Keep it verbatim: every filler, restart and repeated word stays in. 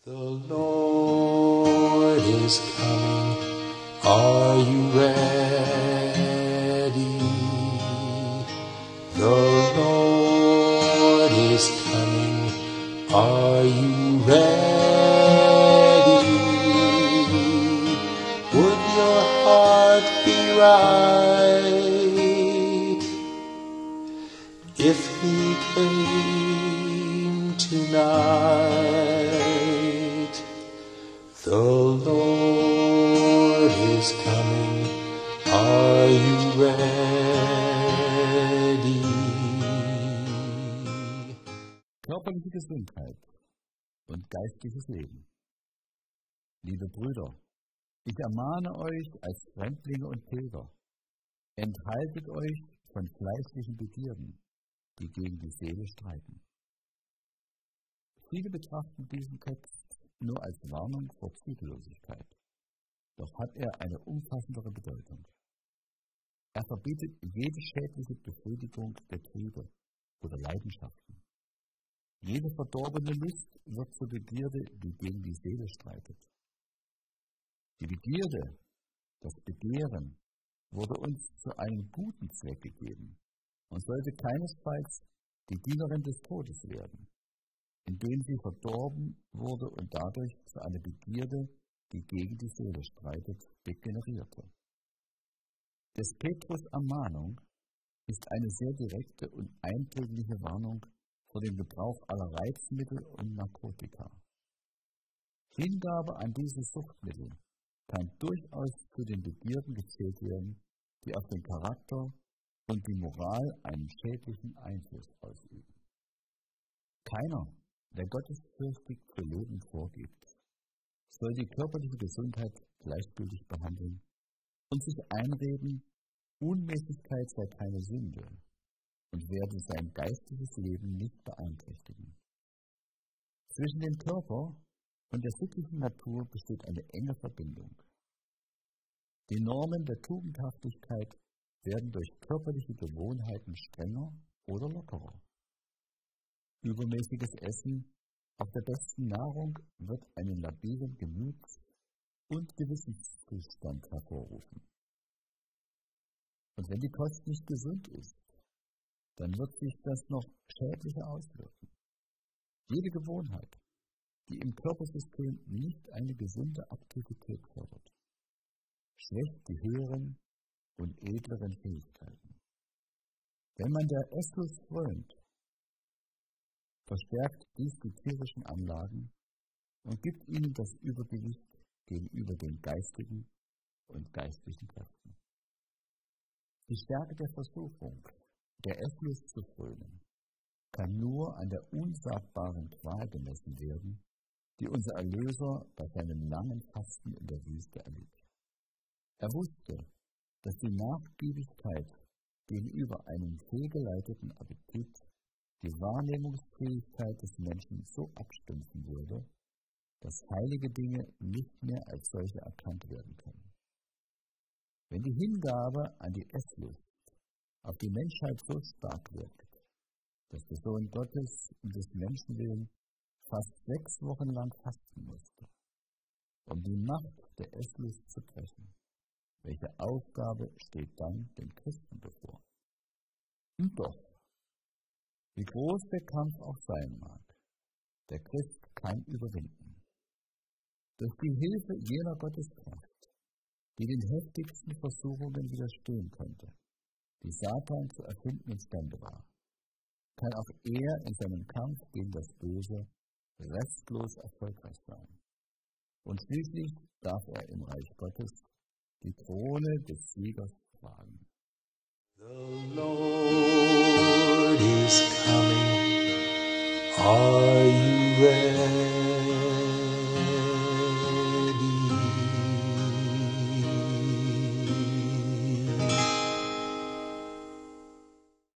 The Lord is coming, are you ready? The Lord is coming, are you ready? Would your heart be right if he came tonight? The Lord is coming, are you ready? Körperliche Gesundheit und geistliches Leben. Liebe Brüder, ich ermahne euch als Fremdlinge und Pilger, enthaltet euch von fleischlichen Begierden, die gegen die Seele streiten. Viele betrachten diesen Text nur als Warnung vor Zügellosigkeit, doch hat er eine umfassendere Bedeutung. Er verbietet jede schädliche Befriedigung der Triebe oder Leidenschaften. Jede verdorbene Lust wird zur Begierde, die gegen die Seele streitet. Die Begierde, das Begehren, wurde uns zu einem guten Zweck gegeben und sollte keinesfalls die Dienerin des Todes werden, indem sie verdorben wurde und dadurch zu einer Begierde, die gegen die Seele streitet, degenerierte. Des Petrus Ermahnung ist eine sehr direkte und eindringliche Warnung vor dem Gebrauch aller Reizmittel und Narkotika. Hingabe an diese Suchtmittel kann durchaus zu den Begierden gezählt werden, die auf den Charakter und die Moral einen schädlichen Einfluss ausüben. Keiner, der gottesfürchtig für Leben vorgibt, soll die körperliche Gesundheit gleichgültig behandeln und sich einreden, Unmäßigkeit sei keine Sünde und werde sein geistliches Leben nicht beeinträchtigen. Zwischen dem Körper und der sittlichen Natur besteht eine enge Verbindung. Die Normen der Tugendhaftigkeit werden durch körperliche Gewohnheiten strenger oder lockerer. Übermäßiges Essen auf der besten Nahrung wird einen labilen Gemüts- und Gewissenszustand hervorrufen. Und wenn die Kost nicht gesund ist, dann wird sich das noch schädlicher auswirken. Jede Gewohnheit, die im Körpersystem nicht eine gesunde Aktivität fördert, schwächt die höheren und edleren Fähigkeiten. Wenn man der Esslust frönt, verstärkt dies die tierischen Anlagen und gibt ihnen das Übergewicht gegenüber den geistigen und geistlichen Kräften. Die Stärke der Versuchung, der Esslust zu frönen, kann nur an der unsagbaren Qual gemessen werden, die unser Erlöser bei seinem langen Fasten in der Wüste erlitt. Er wusste, dass die Nachgiebigkeit gegenüber einem fehlgeleiteten Appetit die Wahrnehmungsfähigkeit des Menschen so abstumpfen würde, dass heilige Dinge nicht mehr als solche erkannt werden können. Wenn die Hingabe an die Esslust auf die Menschheit so stark wirkt, dass der Sohn Gottes um des Menschen willen fast sechs Wochen lang fasten musste, um die Macht der Esslust zu brechen, welche Aufgabe steht dann dem Christen bevor? Und doch, wie groß der Kampf auch sein mag, der Christ kann überwinden. Durch die Hilfe jener Gotteskraft, die den heftigsten Versuchungen widerstehen konnte, die Satan zu erfinden imstande war, kann auch er in seinem Kampf gegen das Böse restlos erfolgreich sein. Und schließlich darf er im Reich Gottes die Krone des Siegers tragen. The Lord is coming, are you ready?